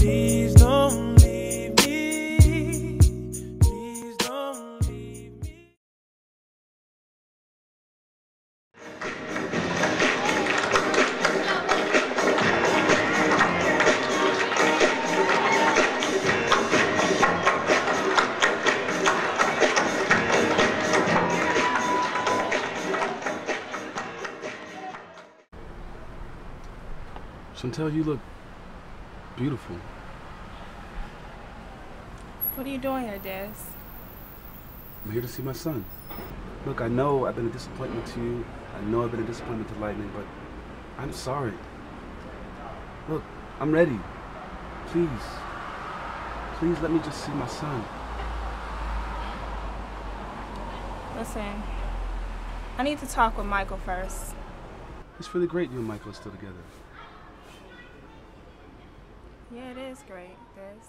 Please don't leave me. Please don't leave me. Chantel, you look beautiful. What are you doing here, Des? I'm here to see my son. Look, I know I've been a disappointment to you. I know I've been a disappointment to Lightning, but I'm sorry. Look, I'm ready. Please. Please let me just see my son. Listen, I need to talk with Michael first. It's really great you and Michael are still together. Yeah, it is great, Des.